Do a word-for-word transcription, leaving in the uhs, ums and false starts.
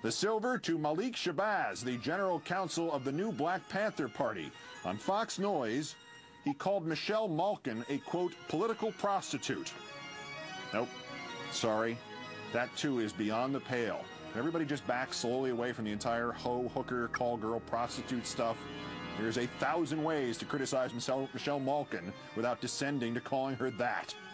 The silver to Malik Shabazz, the general counsel of the new Black Panther Party. On Fox Noise, he called Michelle Malkin a, quote, political prostitute. Nope. Sorry. That, too, is beyond the pale. Everybody just backs slowly away from the entire hoe, hooker, call girl, prostitute stuff. There's a thousand ways to criticize Michelle, Michelle Malkin without descending to calling her that.